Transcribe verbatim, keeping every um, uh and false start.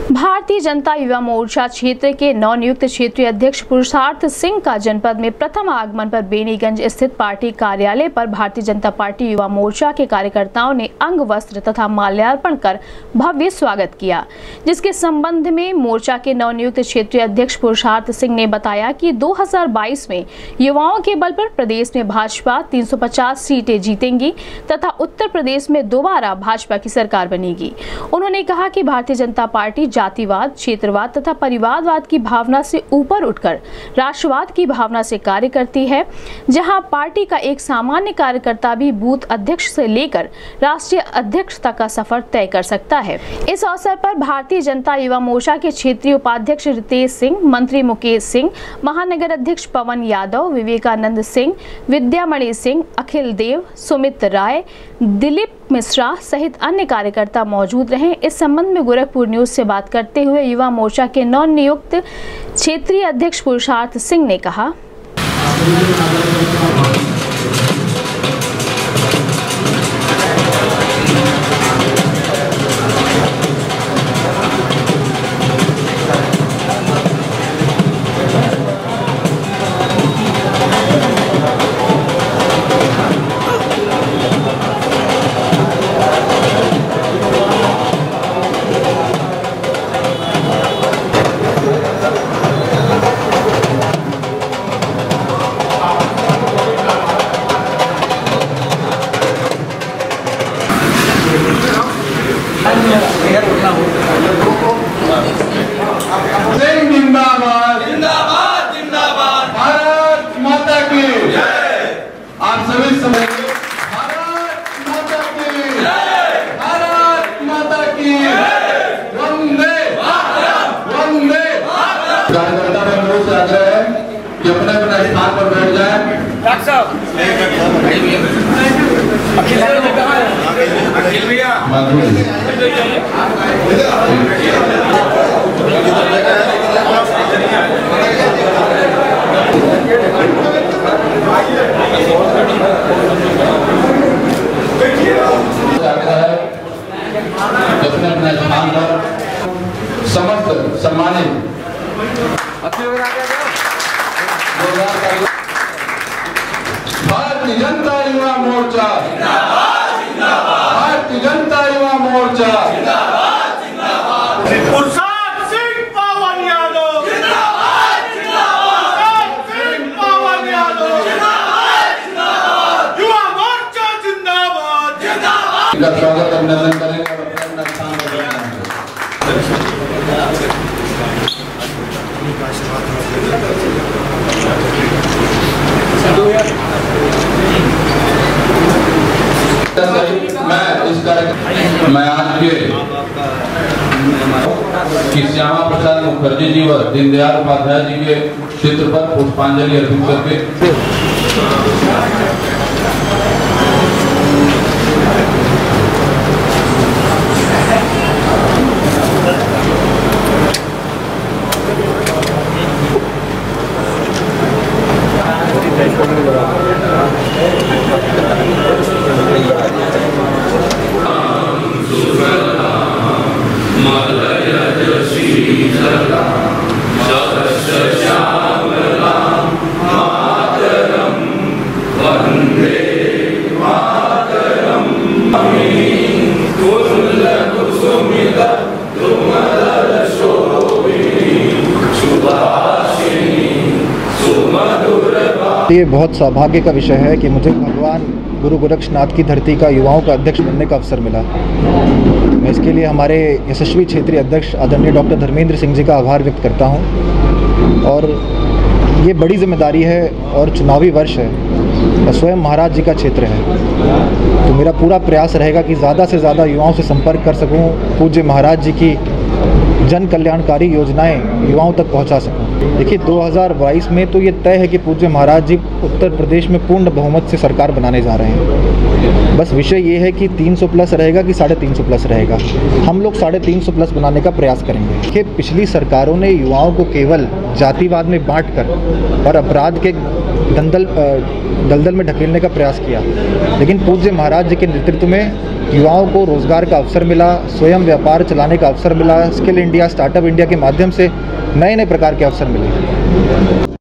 भारतीय जनता युवा मोर्चा क्षेत्र के नवनियुक्त क्षेत्रीय अध्यक्ष पुरुषार्थ सिंह का जनपद में प्रथम आगमन पर बेनीगंज स्थित पार्टी कार्यालय पर भारतीय जनता पार्टी युवा मोर्चा के कार्यकर्ताओं ने अंग वस्त्र तथा माल्यार्पण कर भव्य स्वागत किया, जिसके संबंध में मोर्चा के नवनियुक्त क्षेत्रीय अध्यक्ष पुरुषार्थ सिंह ने बताया कि दो हज़ार बाईस में युवाओं के बल पर प्रदेश में भाजपा तीन सौ पचास सीटें जीतेंगी तथा उत्तर प्रदेश में दोबारा भाजपा की सरकार बनेगी। उन्होंने कहा कि भारतीय जनता पार्टी जातिवाद, क्षेत्रवाद तथा परिवारवाद की भावना से ऊपर उठकर राष्ट्रवाद की भावना से कार्य करती है, जहां पार्टी का एक सामान्य कार्यकर्ता भी बूथ अध्यक्ष से लेकर राष्ट्रीय अध्यक्ष तक का सफर तय कर सकता है। इस अवसर पर भारतीय जनता युवा मोर्चा के क्षेत्रीय उपाध्यक्ष रितेश सिंह, मंत्री मुकेश सिंह, महानगर अध्यक्ष पवन यादव, विवेकानंद सिंह, विद्यामणि सिंह, अखिल देव, सुमित राय, दिलीप मिश्रा सहित अन्य कार्यकर्ता मौजूद रहे। इस संबंध में गोरखपुर न्यूज से बात करते हुए युवा मोर्चा के नवनियुक्त क्षेत्रीय अध्यक्ष पुरुषार्थ सिंह ने कहा, जिंदाबाद जिंदाबाद जिंदाबाद, भारत माता की जय। आप सभी समझिए, भारत माता की जय, भारत माता की जय, वंदे मातरम, वंदे मातरम। कार्यकर्ता बंधुओं से आग्रह है कि अपने अपने स्थान पर बैठ जाएं। डॉक्टर साहब, अखिल अखिल भैया अपने अपने स्थान पर समस्त सम्मानित भारतीय जनता युवा मोर्चा जिंदाबाद जिंदाबाद, भारतीय जनता युवा मोर्चा जिंदाबाद जिंदाबाद, पुरुषार्थ सिंह पवन यादव जिंदाबाद जिंदाबाद, सिंह पवन यादव जिंदाबाद जिंदाबाद, युवा मोर्चा जिंदाबाद जिंदाबाद। इनका स्वागत अभिनंदन करेंगे और अपना स्थान पर बैठेंगे। मैं इस कार्यक्रम मैं आज के कि श्यामा प्रसाद मुखर्जी जी व दीनदयाल उपाध्याय जी के चित्र पर पुष्पांजलि अर्पित करके ये बहुत सौभाग्य का विषय है कि मुझे भगवान गुरु गोरक्षनाथ की धरती का युवाओं का अध्यक्ष बनने का अवसर मिला। मैं इसके लिए हमारे यशस्वी क्षेत्रीय अध्यक्ष आदरणीय डॉक्टर धर्मेंद्र सिंह जी का आभार व्यक्त करता हूं। और ये बड़ी जिम्मेदारी है और चुनावी वर्ष है और स्वयं महाराज जी का क्षेत्र है, तो मेरा पूरा प्रयास रहेगा कि ज़्यादा से ज़्यादा युवाओं से संपर्क कर सकूँ, पूज्य महाराज जी की जन कल्याणकारी योजनाएं युवाओं तक पहुंचा सकूं। देखिए, दो हज़ार बाईस में तो ये तय है कि पूज्य महाराज जी उत्तर प्रदेश में पूर्ण बहुमत से सरकार बनाने जा रहे हैं। बस विषय ये है कि तीन सौ प्लस रहेगा कि साढ़े तीन सौ प्लस रहेगा। हम लोग साढ़े तीन सौ प्लस बनाने का प्रयास करेंगे। देखिए, पिछली सरकारों ने युवाओं को केवल जातिवाद में बांटकर और अपराध के दलदल दलदल में ढकेलने का प्रयास किया। लेकिन पूज्य महाराज जी के नेतृत्व में युवाओं को रोज़गार का अवसर मिला, स्वयं व्यापार चलाने का अवसर मिला, स्किल इंडिया, स्टार्टअप इंडिया के माध्यम से नए नए प्रकार के अवसर मिले।